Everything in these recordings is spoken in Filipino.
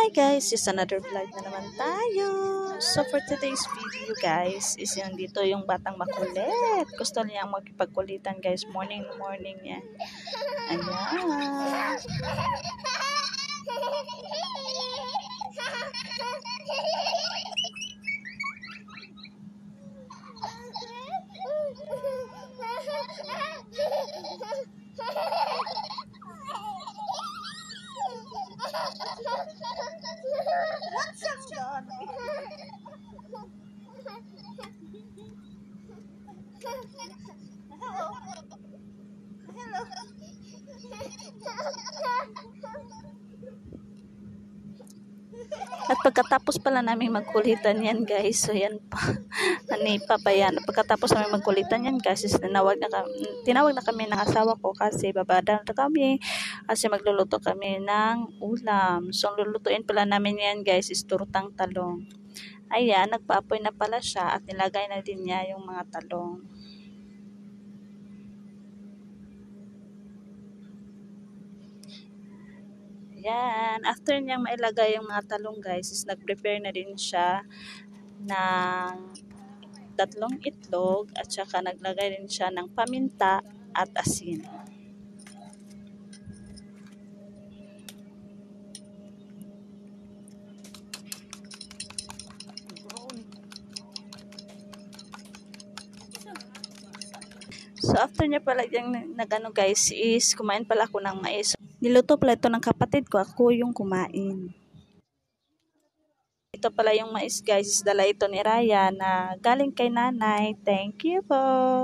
Hi guys, is another vlog na naman tayo. So for today's video guys, is yung dito yung batang makulit. Gusto niya makipagkulitan guys, morning yan. Ayan. What's up, John? Hello. Hello. At pagkatapos pala namin magkulitan yan guys, so yan pa, nanipa pa yan. Pagkatapos namin magkulitan yan guys, tinawag na kami ng asawa ko kasi babada na kami, kasi magluluto kami ng ulam. So ang lulutuin pala namin yan guys is turtang talong. Ayan, nagpaapoy na pala siya at nilagay na din niya yung mga talong. Yan, after niyang mailagay yung mga talong guys, is nag-prepare na din siya ng 3 itlog at saka naglagay din siya ng paminta at asin. So after niya pala yung nagano guys, is kumain pala ako ng mais. Niluto pala ito ng kapatid ko, ako yung kumain. Ito pala yung mais guys, dala ito ni Raya na galing kay nanay. Thank you po.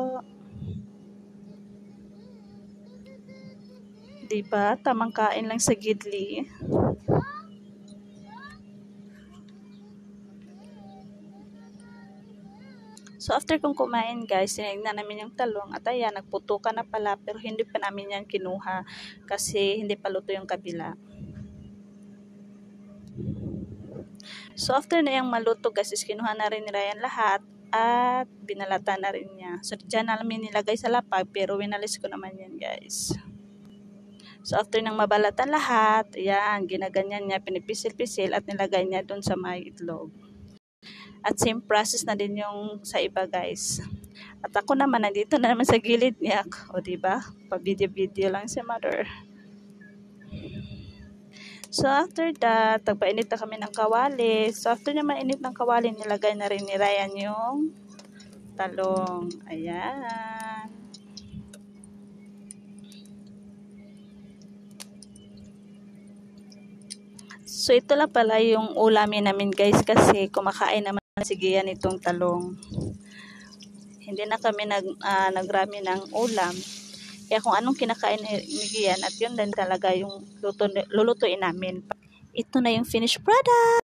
Diba? Tamang kain lang sa gidli. So after kong kumain guys, tinignan namin yung talong at ayan, nagputukan na pala pero hindi pa namin yan kinuha kasi hindi pa luto yung kabila. So after na yung maluto guys, is kinuha na rin ni Ryan lahat at binalatan na rin niya. So dyan namin nilagay sa lapag pero winalis ko naman yan guys. So after nang mabalatan lahat, ayan, ginaganyan niya, pinipisil-pisil at nilagay niya dun sa may itlog. At same process na din yung sa iba guys. At ako naman nandito na naman sa gilid niya. O diba? Pa-video-video lang si mother. So after that, tagpainit na kami ng kawali. So after na mainit ng kawali, nilagay na rin ni Ryan yung talong. Ayan. So ito lang pala yung ulamin namin guys kasi kumakain naman si Gian itong talong. Hindi na kami nagrami ng ulam. Kaya kung anong kinakain ni Gian at yun din talaga yung lulutuin namin. Ito na yung finished product.